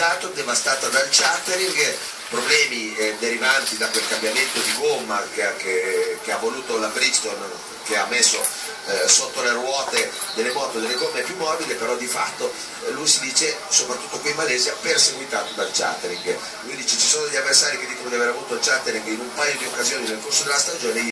penalizzato, devastata dal chartering, problemi derivanti da quel cambiamento di gomma che ha voluto la Bridgestone, che ha messo sotto le ruote delle moto delle gomme più morbide, però di fatto lui si dice, soprattutto qui in Malesia, perseguitato dal chartering. Lui dice ci sono degli avversari che dicono di aver avuto il chartering in un paio di occasioni nel corso della stagione.